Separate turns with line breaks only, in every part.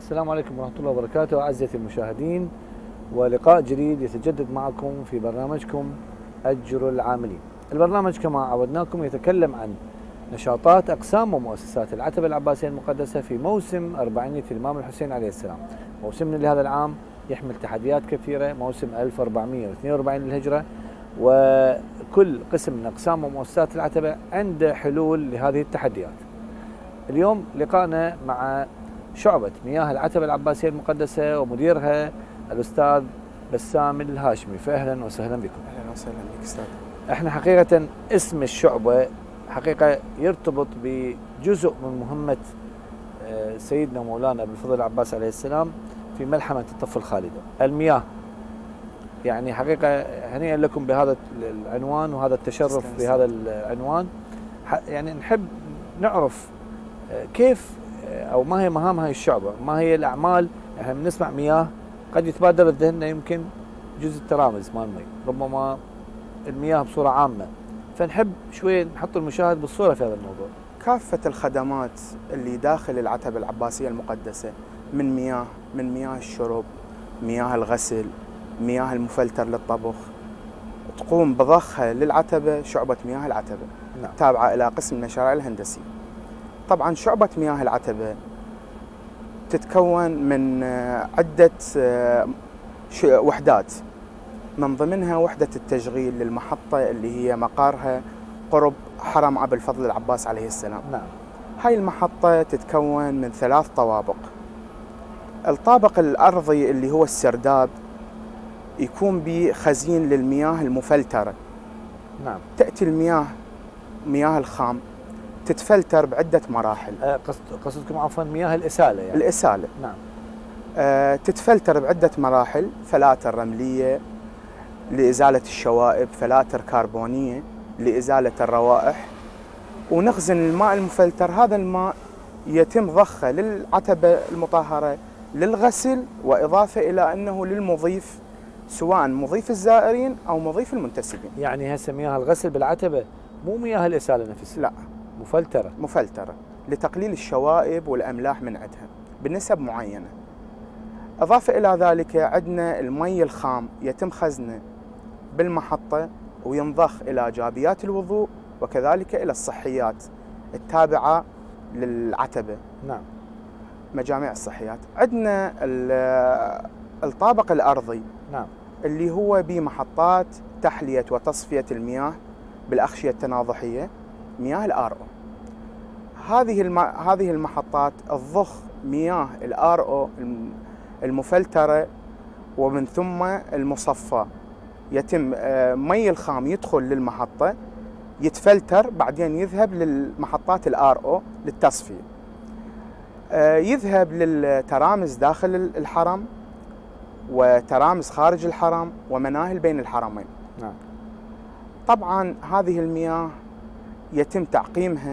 السلام عليكم ورحمة الله وبركاته أعزائي المشاهدين، ولقاء جديد يتجدد معكم في برنامجكم أجر العاملين. البرنامج كما عودناكم يتكلم عن نشاطات أقسام ومؤسسات العتبة العباسية المقدسة في موسم أربعينية الإمام الحسين عليه السلام. موسمنا لهذا العام يحمل تحديات كثيرة، موسم 1442 للهجرة، وكل قسم من أقسام ومؤسسات العتبة عنده حلول لهذه التحديات. اليوم لقاءنا مع شعبة مياه العتبة العباسية المقدسة ومديرها الأستاذ بسام الهاشمي، فأهلا وسهلا بكم.
أهلا وسهلا بك أستاذ.
احنا حقيقة اسم الشعبة حقيقة يرتبط بجزء من مهمة سيدنا مولانا أبو الفضل العباس عليه السلام في ملحمة الطف الخالدة، المياه. يعني حقيقة هنيئا لكم بهذا العنوان وهذا التشرف بهذا العنوان. يعني نحب نعرف كيف أو ما هي مهام هاي الشعبة، ما هي الأعمال. احنا بنسمع مياه قد يتبادر لذهننا يمكن جزء الترامز مال المي، ربما المياه بصورة عامة، فنحب شوي نحط المشاهد بالصورة في هذا الموضوع.
كافة الخدمات اللي داخل العتبة العباسية المقدسة من مياه الشرب، مياه الغسل، مياه المفلتر للطبخ، تقوم بضخها للعتبة شعبة مياه العتبة.
نعم.
تابعة إلى قسم المشاريع الهندسية. طبعا شعبة مياه العتبة تتكون من عدة وحدات، من ضمنها وحدة التشغيل للمحطة اللي هي مقارها قرب حرم أبي الفضل العباس عليه السلام.
نعم.
هاي المحطة تتكون من 3 طوابق. الطابق الأرضي اللي هو السرداب يكون بخزين للمياه المفلترة.
نعم.
تأتي مياه الخام تتفلتر بعدة مراحل.
قصدكم عفوا مياه الإسالة يعني.
الإسالة.
نعم.
تتفلتر بعدة مراحل، فلاتر رملية لإزالة الشوائب، فلاتر كربونية لإزالة الروائح، ونخزن الماء المفلتر. هذا الماء يتم ضخه للعتبة المطهرة للغسل، وإضافة إلى أنه للمضيف، سواء مضيف الزائرين أو مضيف المنتسبين.
يعني هسه مياه الغسل بالعتبة مو مياه الإسالة نفسها؟
لا، مفلترة لتقليل الشوائب والأملاح من عندها بنسب معينة. إضافة إلى ذلك عندنا المي الخام يتم خزنه بالمحطة وينضخ إلى جابيات الوضوء وكذلك إلى الصحيات التابعة للعتبة.
نعم.
مجامع الصحيات. عندنا الطابق الأرضي.
نعم.
اللي هو بمحطات تحلية وتصفية المياه بالأغشية التناضحية، مياه الآر أو. هذه المحطات تضخ مياه الآر أو المفلترة، ومن ثم المصفى. يتم مي الخام يدخل للمحطة يتفلتر، بعدين يذهب للمحطات الآر أو للتصفية. يذهب للترامز داخل الحرم وترامز خارج الحرم ومناهل بين الحرمين.
نعم. طبعا
هذه المياه يتم تعقيمها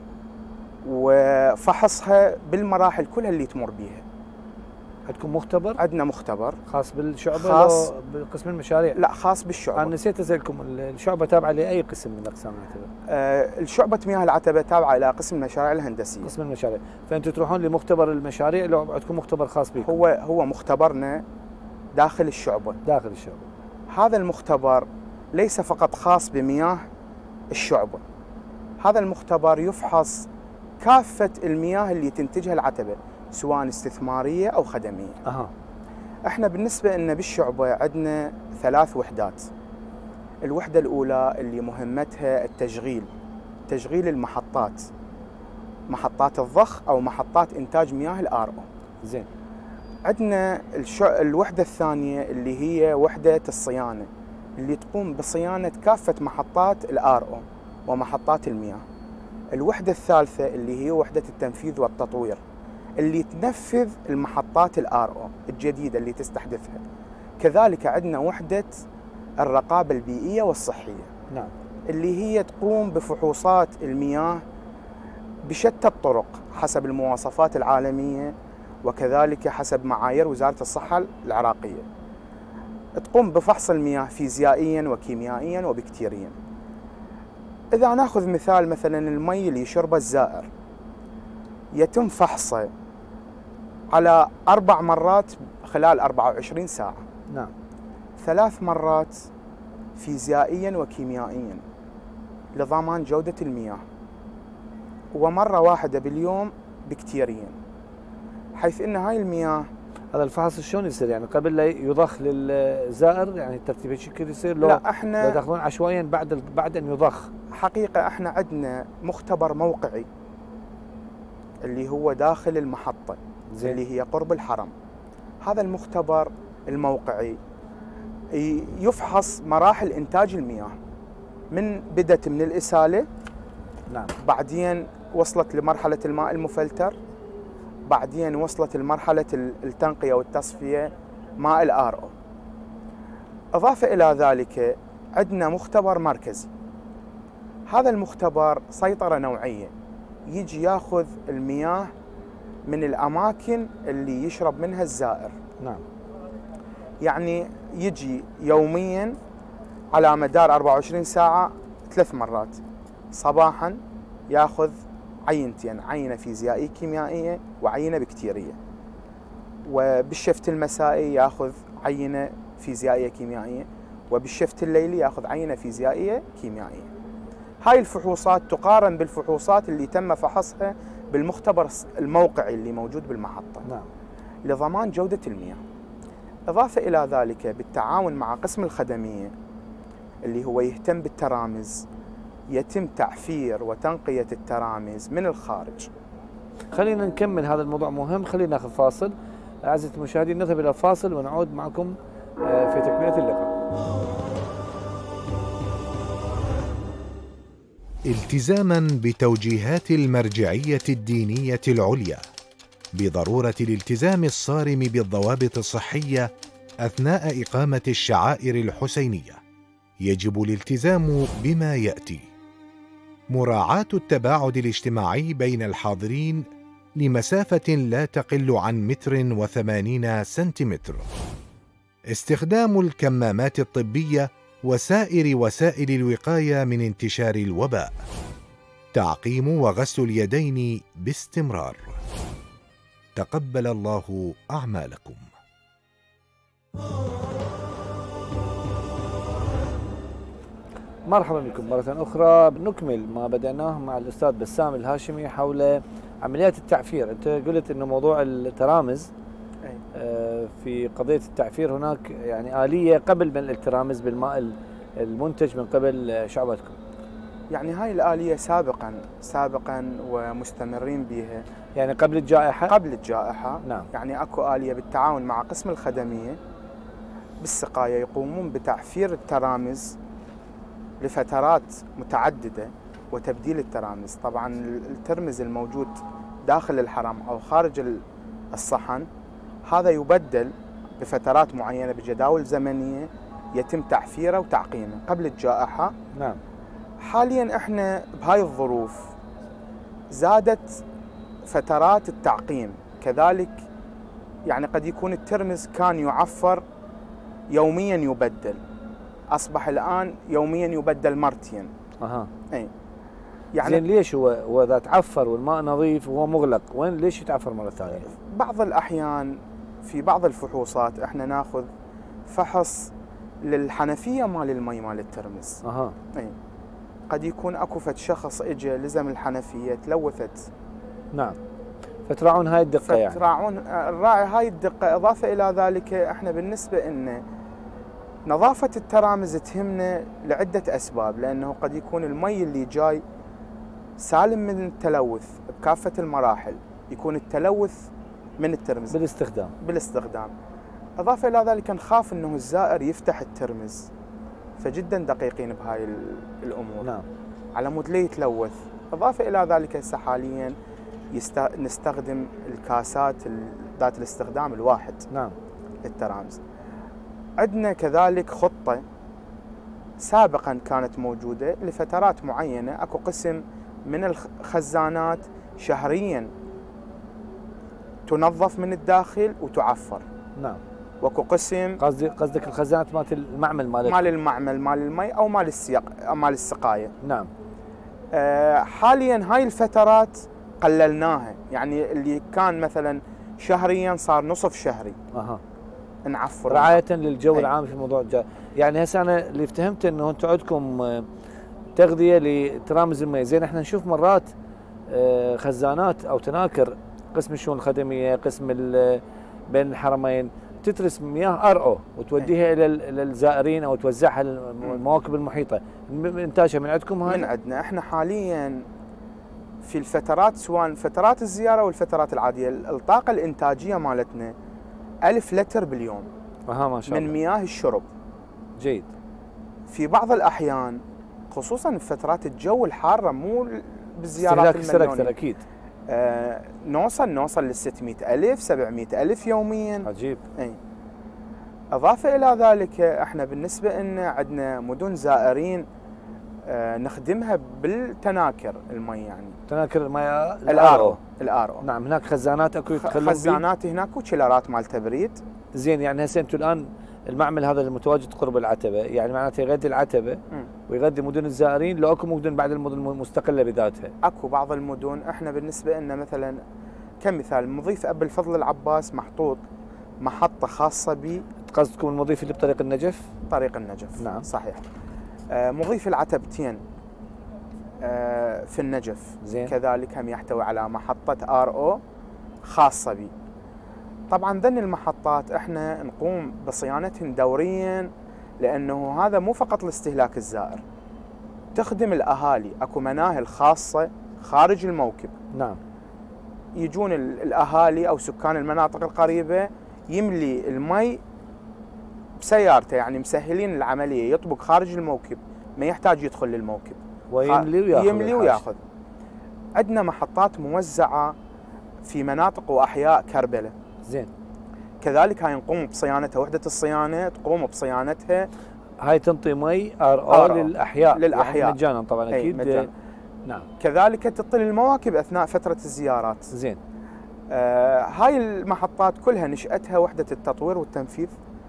وفحصها بالمراحل كلها اللي تمر بيها.
عندكم مختبر؟
عندنا مختبر
خاص بالشعبة؟
خاص
بقسم المشاريع؟
لا، خاص بالشعبة.
أنا نسيت أسألكم، الشعبة تابعة لأي قسم من أقسام العتبة؟
الشعبة مياه العتبة تابعة إلى قسم المشاريع الهندسية.
قسم المشاريع، فأنتم تروحون لمختبر المشاريع لو عندكم مختبر خاص بكم؟
هو مختبرنا داخل الشعبة.
داخل الشعبة.
هذا المختبر ليس فقط خاص بمياه الشعبة، هذا المختبر يفحص كافة المياه اللي تنتجها العتبة، سواء استثمارية أو خدمية. احنا بالنسبة لنا بالشعبة عندنا 3 وحدات. الوحدة الأولى اللي مهمتها تشغيل المحطات، محطات الضخ أو محطات إنتاج مياه الآر أو.
زين.
عندنا الوحدة الثانية اللي هي وحدة الصيانة، اللي تقوم بصيانة كافة محطات الآر أو ومحطات المياه. الوحدة الثالثة اللي هي وحدة التنفيذ والتطوير، اللي تنفذ المحطات الآر أو الجديدة اللي تستحدثها. كذلك عندنا وحدة الرقابة البيئية والصحية.
نعم. اللي
هي تقوم بفحوصات المياه بشتى الطرق حسب المواصفات العالمية وكذلك حسب معايير وزارة الصحة العراقية. تقوم بفحص المياه فيزيائيا وكيميائيا وبكتيريا. إذا ناخذ مثال، مثلا المي اللي يشربه الزائر يتم فحصه على 4 مرات خلال 24 ساعة.
نعم.
3 مرات فيزيائيا وكيميائيا لضمان جودة المياه، ومرة واحدة باليوم بكتيريا، حيث ان هاي المياه.
هذا الفحص شلون يصير؟ يعني قبل لا يضخ للزائر، يعني الترتيب هيك يصير؟
لا، احنا
لو يدخلون عشوائيا بعد ان يضخ.
حقيقة احنا عندنا مختبر موقعي اللي هو داخل المحطة
زين.
اللي هي قرب الحرم. هذا المختبر الموقعي يفحص مراحل إنتاج المياه، بدت من الإسالة،
نعم،
بعدين وصلت لمرحلة الماء المفلتر، بعدين وصلت لمرحلة التنقية والتصفية ماء الآر أو. إضافة إلى ذلك عندنا مختبر مركزي. هذا المختبر سيطرة نوعية، يجي ياخذ المياه من الأماكن اللي يشرب منها الزائر.
نعم.
يعني يجي يوميا على مدار 24 ساعة 3 مرات. صباحا ياخذ عينتين، عينة فيزيائية كيميائية وعينة بكتيرية، وبالشفت المسائي ياخذ عينة فيزيائية كيميائية، وبالشفت الليلي ياخذ عينة فيزيائية كيميائية. هاي الفحوصات تقارن بالفحوصات اللي تم فحصها بالمختبر الموقعي اللي موجود بالمحطة.
نعم.
لضمان جودة المياه. إضافة إلى ذلك بالتعاون مع قسم الخدمية اللي هو يهتم بالترامز، يتم تعفير وتنقية الترامز من الخارج.
خلينا نكمل هذا الموضوع مهم، خلينا ناخذ فاصل. أعزائي المشاهدين نذهب إلى فاصل ونعود معكم في تكملة اللقاء.
التزاما بتوجيهات المرجعية الدينية العليا بضرورة الالتزام الصارم بالضوابط الصحية أثناء إقامة الشعائر الحسينية، يجب الالتزام بما يأتي: مراعاة التباعد الاجتماعي بين الحاضرين لمسافة لا تقل عن 1.80 سنتيمتر، استخدام الكمامات الطبية وسائر وسائل الوقاية من انتشار الوباء، تعقيم وغسل اليدين باستمرار. تقبل الله أعمالكم.
مرحبا بكم مرة أخرى. نكمل ما بدأناه مع الأستاذ بسام الهاشمي حول عمليات التعفير. أنت قلت أنه موضوع الترامز في قضية التعفير هناك يعني آلية قبل من الترامز بالماء المنتج من قبل شعبتكم.
يعني هاي الآلية سابقا ومستمرين بها.
يعني قبل الجائحة؟
قبل الجائحة.
نعم.
يعني أكو آلية بالتعاون مع قسم الخدمية بالسقاية يقومون بتعفير الترامز لفترات متعددة وتبديل الترامز. طبعا الترمز الموجود داخل الحرم أو خارج الصحن هذا يبدل بفترات معينة بجداول زمنية يتم تعفيره وتعقيمه. قبل الجائحة.
نعم.
حاليا احنا بهاي الظروف زادت فترات التعقيم كذلك. يعني قد يكون الترمز كان يعفر يوميا يبدل، أصبح الآن يوميا يبدل مرتين. أي.
يعني زين، ليش هو إذا تعفر والماء نظيف وهو مغلق ليش يتعفر مرة ثانية؟
بعض الأحيان في بعض الفحوصات احنا ناخذ فحص للحنفية مال المي مال الترمز. أي. قد يكون اكو فد شخص اجى لزم الحنفية تلوثت.
نعم. فتراعون هاي الدقة. يعني
فتراعون الراعي هاي الدقة. إضافة إلى ذلك احنا بالنسبة إن نظافة الترامز تهمنا لعدة أسباب، لأنه قد يكون المي اللي جاي سالم من التلوث بكافة المراحل، يكون التلوث من الترمز بالاستخدام. إضافة إلى ذلك نخاف إنه الزائر يفتح الترمز، فجدا دقيقين بهاي الأمور.
نعم.
على مود لا يتلوث. إضافة إلى ذلك هسه حاليا نستخدم الكاسات ذات الاستخدام الواحد.
نعم.
للترامز. عندنا كذلك خطة سابقا كانت موجودة لفترات معينة، اكو قسم من الخزانات شهريا تنظف من الداخل وتعفر.
نعم.
واكو قسم
قصدك الخزانات مال المعمل
مال المعمل مال المي او مال السقاية.
نعم.
حاليا هاي الفترات قللناها. يعني اللي كان مثلا شهريا صار نصف شهري
اها
نعفر
رعايه للجو
أي.
العام في موضوع يعني هسه انا اللي فهمته انه انتم عندكم تغذيه لترامز المي. زين احنا نشوف مرات خزانات او تناكر قسم الشؤون الخدميه، قسم بين الحرمين، تترس مياه ار او وتوديها الى الزائرين او توزعها للمواكب المحيطه. انتاجها من عندكم هاي؟
من عندنا. احنا حاليا في الفترات سواء فترات الزياره والفترات العاديه الطاقه الانتاجيه مالتنا 1000 لتر باليوم.
ما شاء الله.
من مياه الشرب.
جيد.
في بعض الاحيان خصوصا في فترات الجو الحاره مو بالزيارات المليونيه
أكثر اكيد.
نوصل لل 600,000 700,000 يوميا.
عجيب.
اي. اضافه الى ذلك احنا بالنسبه لنا عندنا مدن زائرين نخدمها بالتناكر المي، يعني
تناكر المي
الار او.
نعم هناك خزانات اكو يتخلون
خزانات هناك وشيلرات مال تبريد.
زين يعني هسه انتم الان المعمل هذا المتواجد قرب العتبه، يعني معناته يغذي العتبه ويغذي مدن الزائرين، لو اكو مدن بعد المدن مستقله بذاتها؟
اكو بعض المدن احنا بالنسبه لنا مثلا كمثال مضيف ابو الفضل العباس محطوط محطه خاصه ب.
قصدكم المضيف اللي بطريق النجف؟
طريق النجف.
نعم
صحيح. مضيف العتبتين في النجف
زين.
كذلك هم يحتوي على محطه ار او خاصه به. طبعا ذن المحطات احنا نقوم بصيانتهن دوريا، لانه هذا مو فقط لاستهلاك الزائر، تخدم الاهالي. اكو مناهل خاصه خارج الموكب.
نعم.
يجون الاهالي او سكان المناطق القريبه يملي المي بسيارته، يعني مسهلين العمليه، يطبق خارج الموكب، ما يحتاج يدخل للموكب
ويملي
وياخذ. عندنا محطات موزعه في مناطق واحياء كربلاء.
زين.
كذلك هاي نقوم بصيانتها، وحده الصيانه تقوم بصيانتها.
هاي تنطي مي ار او للاحياء يعني مجانا طبعا اكيد.
مجانا.
نعم.
كذلك تطل المواكب اثناء فتره الزيارات.
زين.
هاي المحطات كلها نشأتها وحده التطوير والتنفيذ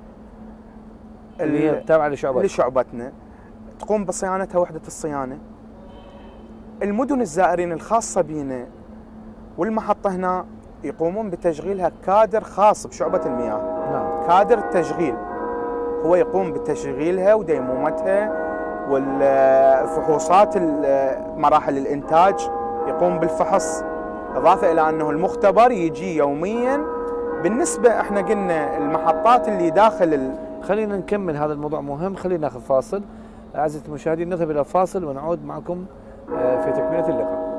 اللي هي تابعه
لشعبتنا، تقوم بصيانتها وحده الصيانه. المدن الزائرين الخاصه بينا والمحطه هنا يقومون بتشغيلها كادر خاص بشعبه المياه.
نعم.
كادر التشغيل هو يقوم بتشغيلها وديمومتها والفحوصات مراحل الانتاج، يقوم بالفحص، اضافه الى انه المختبر يجي يوميا. بالنسبه احنا قلنا المحطات اللي داخل
خلينا نكمل هذا الموضوع مهم. خلينا ناخذ فاصل اعزائي المشاهدين، نذهب الى فاصل ونعود معكم في تكمله اللقاء.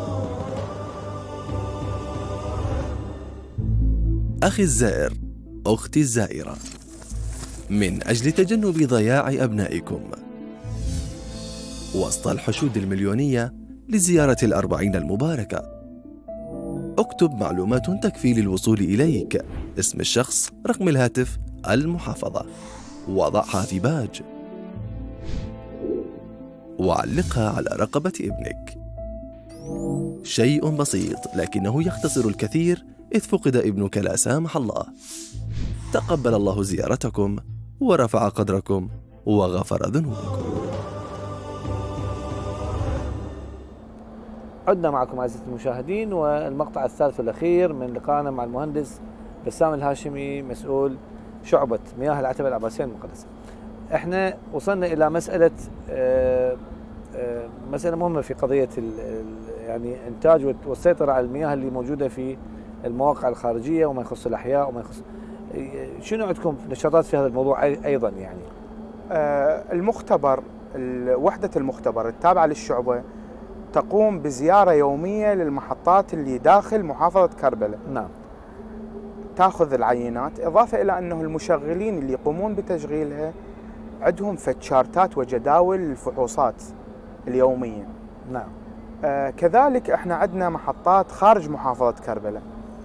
أخي الزائر، أختي الزائرة، من أجل تجنب ضياع أبنائكم وسط الحشود المليونية لزيارة الأربعين المباركة، اكتب معلومات تكفي للوصول إليك: اسم الشخص، رقم الهاتف، المحافظة، وضعها في باج وعلقها على رقبة ابنك. شيء بسيط لكنه يختصر الكثير، إذ فقد ابنك لا سامح الله. تقبل الله زيارتكم ورفع قدركم وغفر ذنوبكم.
عدنا معكم أعزائي المشاهدين، والمقطع الثالث والأخير من لقائنا مع المهندس بسام الهاشمي، مسؤول شعبة مياه العتبة العباسية المقدسة. احنا وصلنا إلى مسألة مسألة مهمة في قضية يعني إنتاج والسيطرة على المياه اللي موجودة في المواقع الخارجية وما يخص الأحياء وما يخص. شنو عندكم نشاطات في هذا الموضوع أيضا يعني؟
المختبر، وحدة المختبر التابعة للشعبة تقوم بزيارة يومية للمحطات اللي داخل محافظة كربلاء.
نعم.
تاخذ العينات، إضافة إلى أنه المشغلين اللي يقومون بتشغيلها عندهم فتشارتات وجداول للفحوصات اليومية.
نعم.
كذلك احنا عندنا محطات خارج محافظة كربلاء.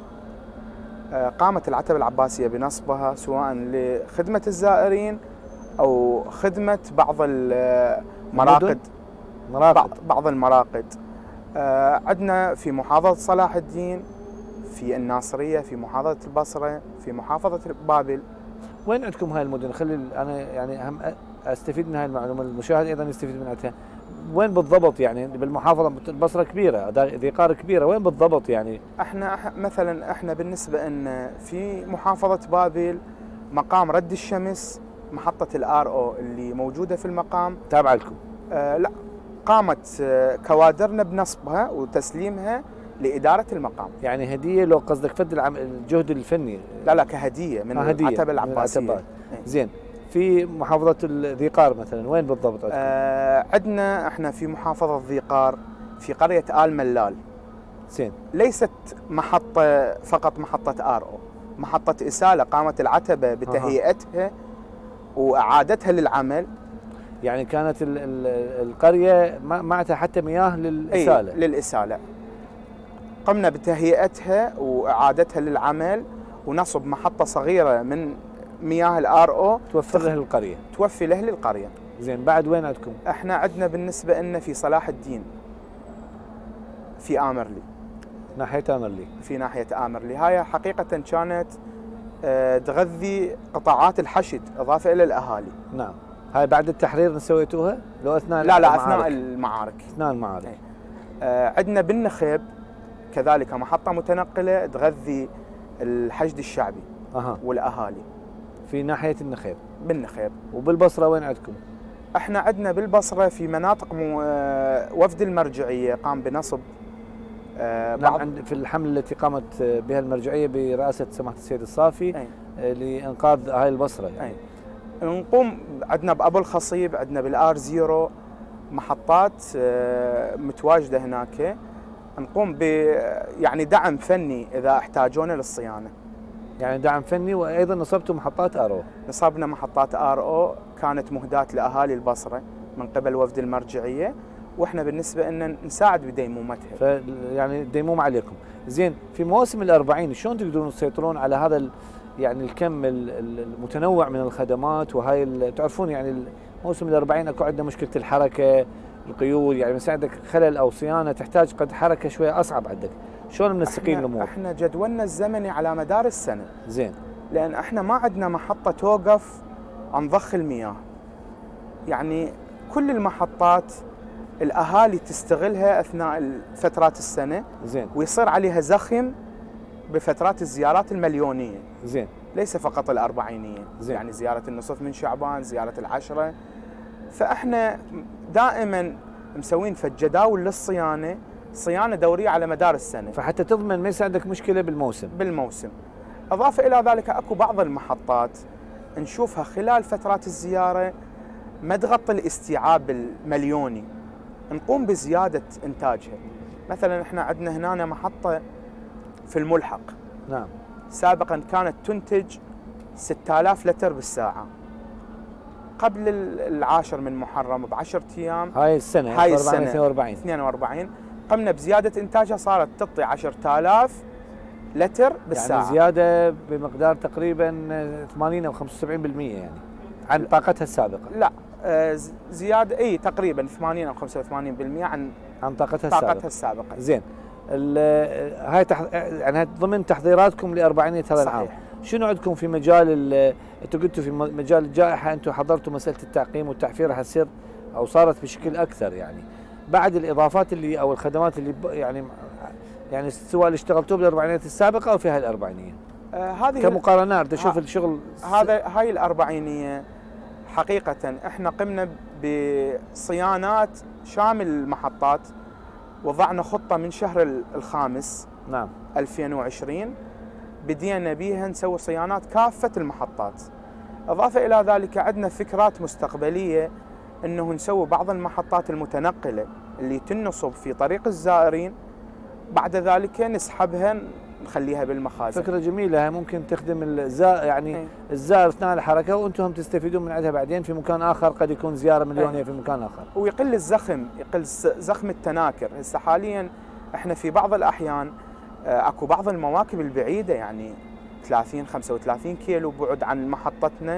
قامت العتبة العباسية بنصبها سواء لخدمة الزائرين أو خدمة بعض المراقد. بعض المراقد. عندنا في محافظة صلاح الدين، في الناصرية، في محافظة البصرة، في محافظة بابل.
وين عندكم هاي المدن؟ خلي أنا يعني أهم أستفيد من هاي المعلومة، المشاهد أيضا يستفيد منها. وين بالضبط يعني بالمحافظه البصره كبيره، ذي قار كبيره، وين بالضبط يعني؟
احنا بالنسبه لنا في محافظه بابل مقام رد الشمس، محطه الار او اللي موجوده في المقام
تابعه لكم؟
لا، قامت كوادرنا بنصبها وتسليمها لاداره المقام.
يعني هديه لو قصدك فد الجهد الفني؟
لا كهديه من العتبه العباسيه.
زين. في محافظة ذي قار مثلا وين بالضبط عندكم؟
عندنا احنا في محافظة ذي قار في قرية آل ملال.
زين.
ليست محطة فقط محطة ار او، محطة إسالة قامت العتبة بتهيئتها وإعادتها للعمل.
يعني كانت القرية معتها حتى مياه للإسالة؟
للإسالة. قمنا بتهيئتها وإعادتها للعمل ونصب محطة صغيرة من مياه الار او
توفر له للقريه،
توفي له للقريه.
زين. بعد وين عندكم؟
احنا عندنا بالنسبه لنا في صلاح الدين في آمرلي،
ناحيه آمرلي،
في ناحيه آمرلي. هاي حقيقه كانت تغذي قطاعات الحشد اضافه الى الاهالي.
نعم. هاي بعد التحرير سويتوها لو اثناء
لا اثناء المعارك.
اثناء المعارك.
عندنا بالنخيب كذلك محطه متنقله تغذي الحشد الشعبي والاهالي
في ناحيه النخيب.
بالنخيب.
وبالبصره وين عندكم؟
احنا عندنا بالبصره في مناطق وفد المرجعيه قام بنصب
نعم في الحمله التي قامت بها المرجعيه برئاسه سماحه السيد الصافي لانقاذ هاي البصره يعني.
نقوم عندنا بابو الخصيب، عندنا بالار زيرو محطات متواجده هناك، نقوم ب يعني دعم فني اذا احتاجونا للصيانه.
يعني دعم فني. وايضا نصبتوا محطات ار او؟
نصبنا محطات ار او كانت مهداة لاهالي البصره من قبل وفد المرجعيه، واحنا بالنسبه لنا نساعد بديمومتها.
يعني الديمومه عليكم. زين. في مواسم ال40 شلون تقدرون تسيطرون على هذا يعني الكم المتنوع من الخدمات؟ وهاي تعرفون يعني موسم ال40 اكو عندنا مشكله الحركه، القيود، يعني مثلا عندك خلل او صيانه تحتاج قد حركه شويه اصعب عندك، شلون منسقين الامور؟
احنا جدولنا الزمني على مدار السنه.
زين.
لان احنا ما عندنا محطه توقف عن ضخ المياه. يعني كل المحطات الاهالي تستغلها اثناء فترات السنه.
زين.
ويصير عليها زخم بفترات الزيارات المليونيه.
زين.
ليس فقط الاربعينيه.
زين.
يعني زياره النصف من شعبان، زياره العشره. فاحنا دائما مسوين في الجداول للصيانه، صيانه دوريه على مدار السنه،
فحتى تضمن ما يصير عندك مشكله بالموسم.
اضافه الى ذلك اكو بعض المحطات نشوفها خلال فترات الزياره ما تغطي الاستيعاب المليوني، نقوم بزياده انتاجها. مثلا احنا عندنا هنا محطه في الملحق.
نعم.
سابقا كانت تنتج 6000 لتر بالساعه. قبل العاشر من محرم ب10 ايام،
هاي السنه
42 قمنا بزياده انتاجها، صارت تعطي 10000 لتر بالساعه.
يعني زياده بمقدار تقريبا 80 او 75% يعني عن طاقتها السابقه.
لا زياده تقريبا 80 او 85% عن طاقتها السابقه.
زين. هاي يعني ضمن تحضيراتكم ل40 هذا العام. شنو عندكم في مجال انتم قلتوا في مجال الجائحه انتم حضرتوا مساله التعقيم والتحفير راح تصير او صارت بشكل اكثر يعني بعد الاضافات اللي او الخدمات اللي يعني سواء اللي اشتغلتوه بالاربعينيات السابقه او في هاي الاربعينيه؟ هذه كمقارنات تشوف الشغل.
هاي الاربعينيه حقيقه احنا قمنا بصيانات شامل المحطات، وضعنا خطه من شهر الخامس.
نعم.
2020 بدينا بيها نسوي صيانات كافة المحطات. إضافة إلى ذلك عندنا فكرات مستقبلية أنه نسوي بعض المحطات المتنقلة اللي تنصب في طريق الزائرين، بعد ذلك نسحبها نخليها بالمخازن.
فكرة جميلة، ممكن تخدم الزائر يعني الزائر أثناء الحركة وأنتم تستفيدون من عندها بعدين في مكان آخر، قد يكون زيارة مليونية في مكان آخر.
ويقل الزخم، يقل زخم التناكر. هسه حاليا احنا في بعض الأحيان اكو بعض المواكب البعيده يعني 30 35 كيلو بعد عن محطتنا،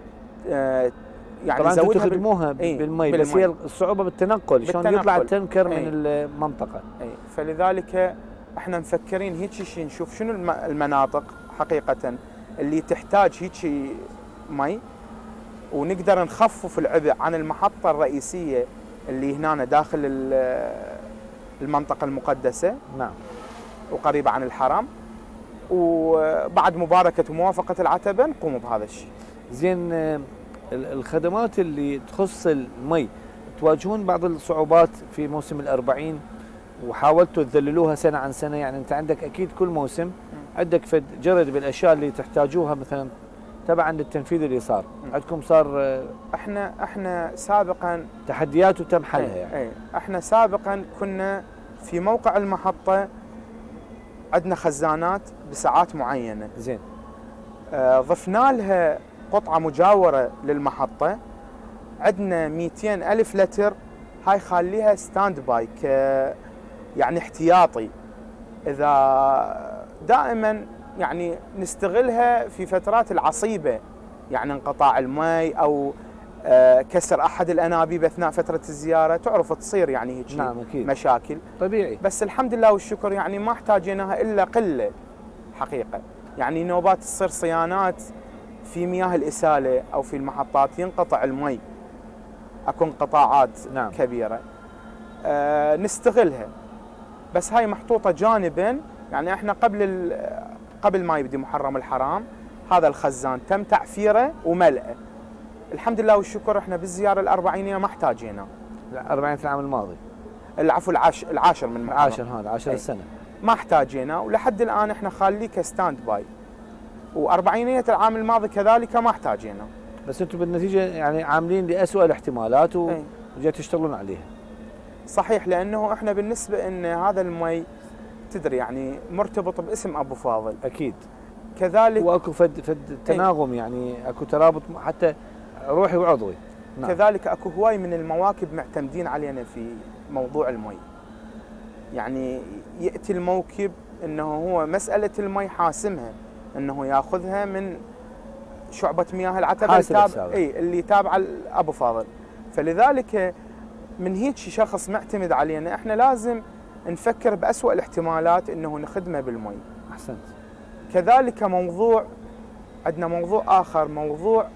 يعني طبعا انتم تخدموها بالمي، بس هي الصعوبه بالتنقل، شلون يطلع التنكر من المنطقه.
فلذلك احنا مفكرين هيك شيء، نشوف شنو المناطق حقيقه اللي تحتاج هيك مي، ونقدر نخفف العبء عن المحطه الرئيسيه اللي هنا داخل المنطقة المقدسة
نعم.
وقريبة عن الحرم، وبعد مباركة وموافقة العتبة نقوم بهذا الشيء.
زين، الخدمات اللي تخص المي تواجهون بعض الصعوبات في موسم الأربعين وحاولتوا تذللوها سنة عن سنة؟ يعني أنت عندك أكيد كل موسم عندك فد جرد بالأشياء اللي تحتاجوها مثلا تبعا للتنفيذ اللي صار عندكم. صار
احنا سابقا
تحديات وتم حلها يعني.
اي احنا سابقا كنا في موقع المحطة عندنا خزانات بساعات معينة.
زين.
ضفنا لها قطعة مجاورة للمحطة، عندنا 200 ألف لتر، هاي خليها ستاند باي يعني احتياطي، إذا دائما يعني نستغلها في فترات العصيبة، يعني انقطاع المي أو كسر أحد الأنابيب أثناء فترة الزيارة، تعرف تصير يعني هيك
نعم أكيد.
مشاكل
طبيعي.
بس الحمد لله والشكر يعني ما احتاجيناها إلا قلة حقيقة. يعني نوبات تصير صيانات في مياه الإسالة أو في المحطات ينقطع المي، أكو انقطاعات
نعم.
كبيرة نستغلها، بس هاي محطوطة جانبا. يعني احنا قبل ما يبدي محرم الحرام هذا الخزان تم تعفيره وملئه، الحمد لله والشكر. احنا بالزيارة الأربعينية ما احتاجينا.
40 العام الماضي،
العفو العاشر من محرم.
العاشر، هذا 10 السنة
ما احتاجينا، ولحد الآن احنا خاليه كستاند باي، وأربعينية العام الماضي كذلك ما احتاجينا.
بس انتم بالنتيجة يعني عاملين لأسوأ الاحتمالات وجاي تشتغلون عليها.
صحيح، لأنه احنا بالنسبة ان هذا المي تدري يعني مرتبط باسم أبو فاضل.
أكيد.
كذلك
واكو فد تناغم، يعني اكو ترابط حتى روحي وعضوي.
نعم. كذلك اكو هواي من المواكب معتمدين علينا في موضوع المي. يعني يأتي الموكب انه هو مسألة المي حاسمها، انه ياخذها من شعبة مياه العتبة اللي تابعة لأبو فاضل. فلذلك من هيك شخص معتمد علينا، احنا لازم نفكر بأسوأ الاحتمالات انه نخدمه بالمي.
احسنت.
كذلك عندنا موضوع آخر، موضوع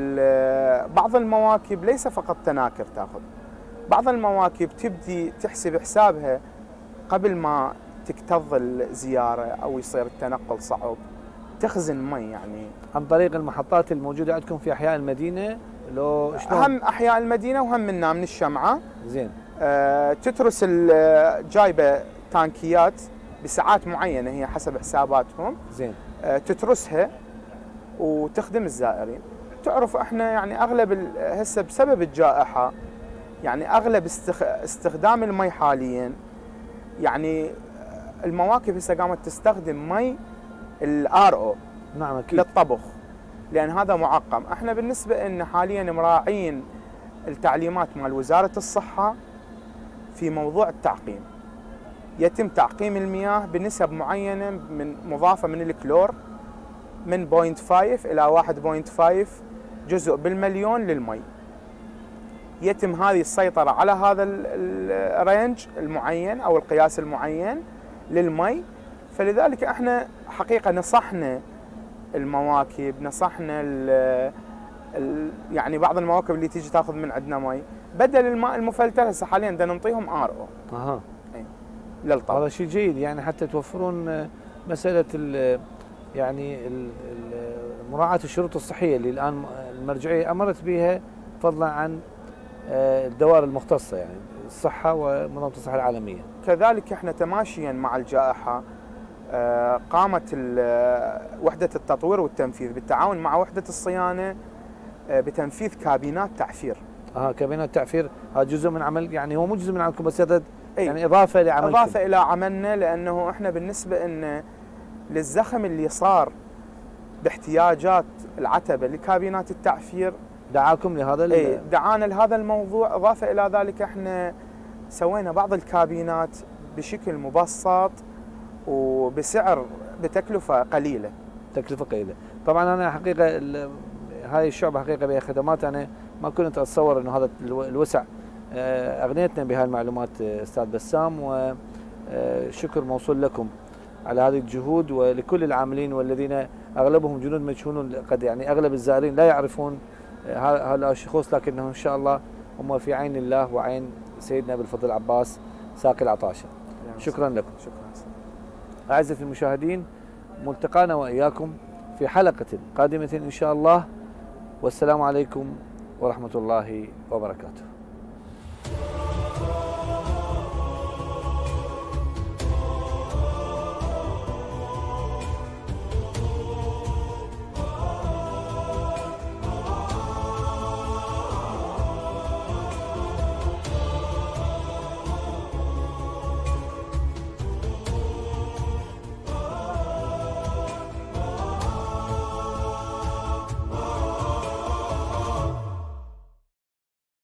بعض المواكب ليس فقط تناكر تاخذ، بعض المواكب تبدي تحسب حسابها قبل ما تكتظ الزيارة أو يصير التنقل صعب، تخزن مي يعني
عن طريق المحطات الموجودة عندكم في أحياء المدينة. لو شلون؟
هم أحياء المدينة وهم منا من الشمعة.
زين.
تترس جايبة تانكيات بساعات معينة هي حسب حساباتهم.
زين.
تترسها وتخدم الزائرين. تعرف احنا يعني اغلب هسه بسبب الجائحة يعني اغلب استخدام المي حاليا، يعني المواكب هسه قامت تستخدم مي الRO.
نعم اكيد.
للطبخ، لان هذا معقم. احنا بالنسبة ان حاليا مراعين التعليمات مال وزارة الصحة في موضوع التعقيم. يتم تعقيم المياه بنسب معينة من مضافة من الكلور من 0.5 إلى 1.5 جزء بالمليون للمي. يتم هذه السيطرة على هذا الرينج المعين أو القياس المعين للمي. فلذلك احنا حقيقة نصحنا المواكب، نصحنا يعني بعض المواكب اللي تيجي تاخذ من عندنا مي بدل الماء المفلتر هسه حاليا بدنا نعطيهم RO.
اها.
للطبخ.
هذا شيء جيد، يعني حتى توفرون مسألة يعني مراعاة الشروط الصحية اللي الآن المرجعية أمرت بها، فضلا عن الدوائر المختصة يعني الصحة ومنظمة الصحة العالمية.
كذلك احنا تماشيا مع الجائحة قامت وحدة التطوير والتنفيذ بالتعاون مع وحدة الصيانة بتنفيذ كابينات تعفير.
كابينات تعفير، هذا جزء من عمل، يعني هو مو جزء من عملكم بس يعني إضافة لعملكم.
إضافة إلى عملنا، لأنه احنا بالنسبة إن للزخم اللي صار باحتياجات العتبة لكابينات التعفير
دعاكم لهذا
دعانا لهذا الموضوع. إضافة إلى ذلك احنا سوينا بعض الكابينات بشكل مبسط وبسعر بتكلفة قليلة.
تكلفة قليلة. طبعا أنا حقيقة هاي الشعبة حقيقة بها خدمات أنا ما كنت أتصور إنه هذا الوسع. أغنيتنا بهاي المعلومات أستاذ بسام، وشكر موصول لكم على هذه الجهود ولكل العاملين والذين أغلبهم جنود مجهولون. قد يعني أغلب الزائرين لا يعرفون هؤلاء الشخوص، لكنهم إن شاء الله هم في عين الله وعين سيدنا أبي الفضل العباس ساقي العطاشة. شكرا لكم.
شكرا.
أعزائي المشاهدين، ملتقانا وإياكم في حلقة قادمة إن شاء الله، والسلام عليكم ورحمة الله وبركاته.